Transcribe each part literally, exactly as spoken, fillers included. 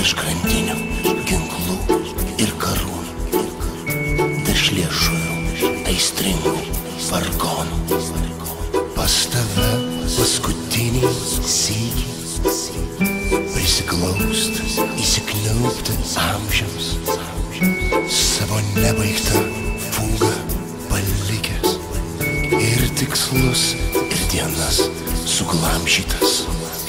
virš grandinių, ginklų ir karų, virš liežuvių aistringų vargonų. Pas tave paskutinį sykį prisiglaust, įsikniaupti amžiams, savo nebaigtą fugą palikęs ir tikslus ir dienas suglamžytas.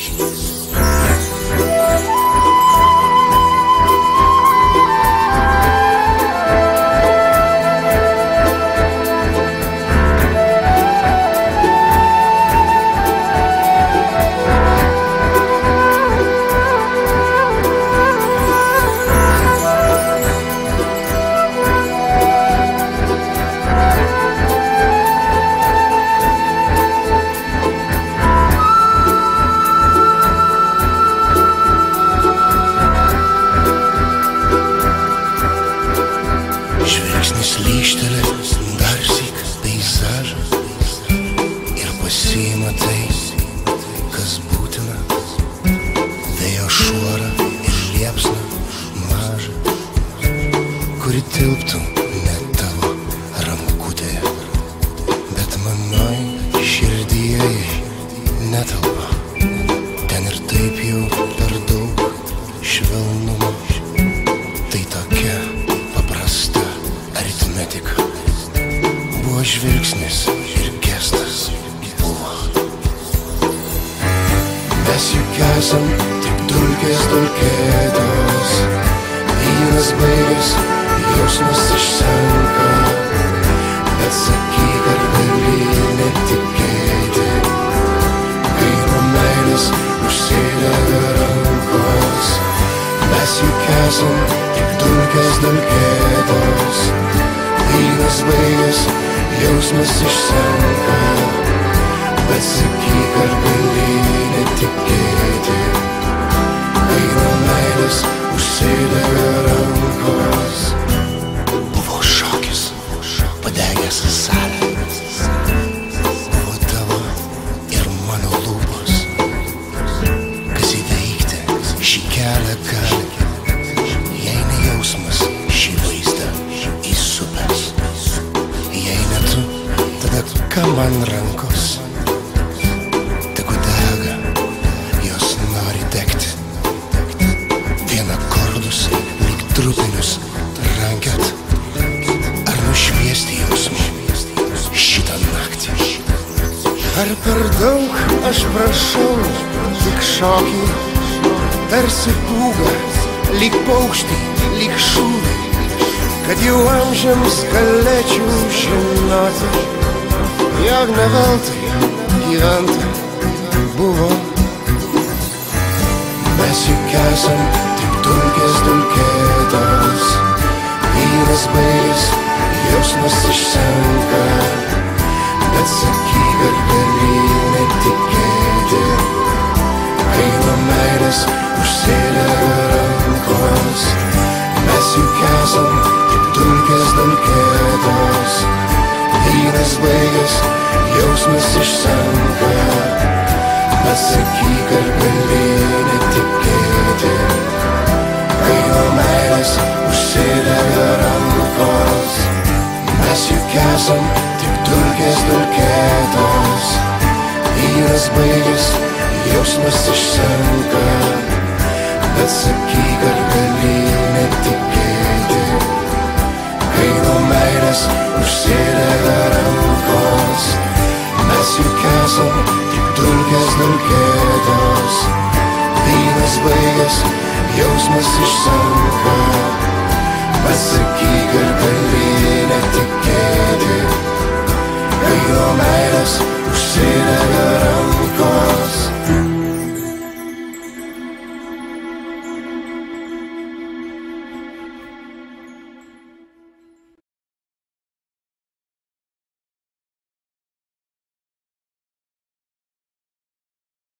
Lyštelės darsyk peizažą ir pasiima tai, kas būtina, vėjo šuorą ir liepsną mažą, kuri tilptų ne tavo rankutėje, bet manoj širdyje netelpa. Ten ir taip jau per daug švelnumo, tai tokia paprasta aritmetika. Buvo žvilgsnis ir gestas buvo. Mes juk esam tik dulkės dulkėtos, vynas baigęs, jausmas išsenka, bet sakyk, ar gali netikėti, kai nuo meilės užsidega rankos. Mes juk esam tik dulkės dulkėtos, vynas baigęs, jausmas išsenka, bet sakyk, ar gali netikėti, kai nuo meilės užsidega rankos. Buvo šokis, padegęs salę, buvo tavo ir mano lūpos, kas įveikti šį kelią gali, jei ne jausmas šį vaizdą įsupęs. Jei ne tu, tada ką man rankos? Tegu dega, jos nori degti. Vien akordus lyg trupinius rankiot, ar nušviesti jausmų šitą naktį. Ar per daug aš prašau tik šokį, tarsi pūga, lyg paukštį, lyg šūvį, kad jau amžiams galėčiau žinoti, jog ne veltui gyventa buvo. Mes juk esam tik dulkės dulkėtos, vynas baigęs, jausmas išsenka, bet sakyk, ar gali netikėti, kai nuo meilės užsidega rankos. Mes juk esam tik dulkės dulkėtos, vynas baigęs, jausmas išsenka, bet sakyk, ar gali netikėti, kai nuo meilės užsidega rankos. Mes juk esam tik dulkės dulkėtos, vynas baigęs, jausmas išsenka, bet sakyk, ar gali netikėti, kai nuo meilės užsidega rankos. Mes juk esam tik dulkės dulkėtos, vynas baigęs, jausmas išsenka, bet sakyk, ar gali